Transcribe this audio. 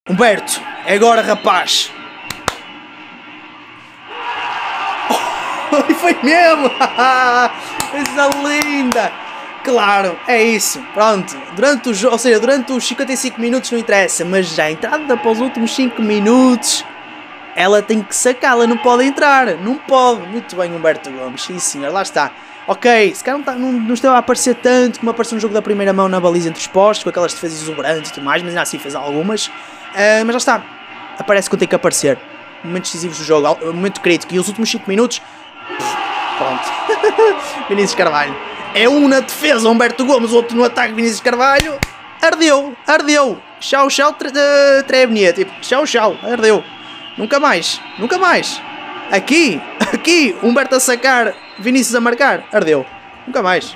Humberto, é agora, rapaz. Oh, foi mesmo. Coisa linda. Claro, é isso. Pronto, durante o jogo, ou seja, durante os 55 minutos não interessa, mas já entrada para os últimos 5 minutos, ela tem que sacá-la, não pode entrar, não pode. Muito bem, Humberto Gomes, sim senhor, lá está. Ok, se calhar não esteve a aparecer tanto como apareceu no jogo da primeira mão na baliza entre os postos, com aquelas defesas exuberantes e tudo mais, mas ainda assim fez algumas. Mas já está, aparece quando tem que aparecer. Momentos decisivos do jogo, momento crítico, e os últimos 5 minutos, pronto. Vinícius Carvalho. É um na defesa, Humberto Gomes, o outro no ataque, Vinícius Carvalho. Ardeu, ardeu. Tchau, tchau, Trebnia. Tipo, tchau, tchau, ardeu. Nunca mais, nunca mais. Aqui, Humberto a sacar, Vinícius a marcar, ardeu. Nunca mais.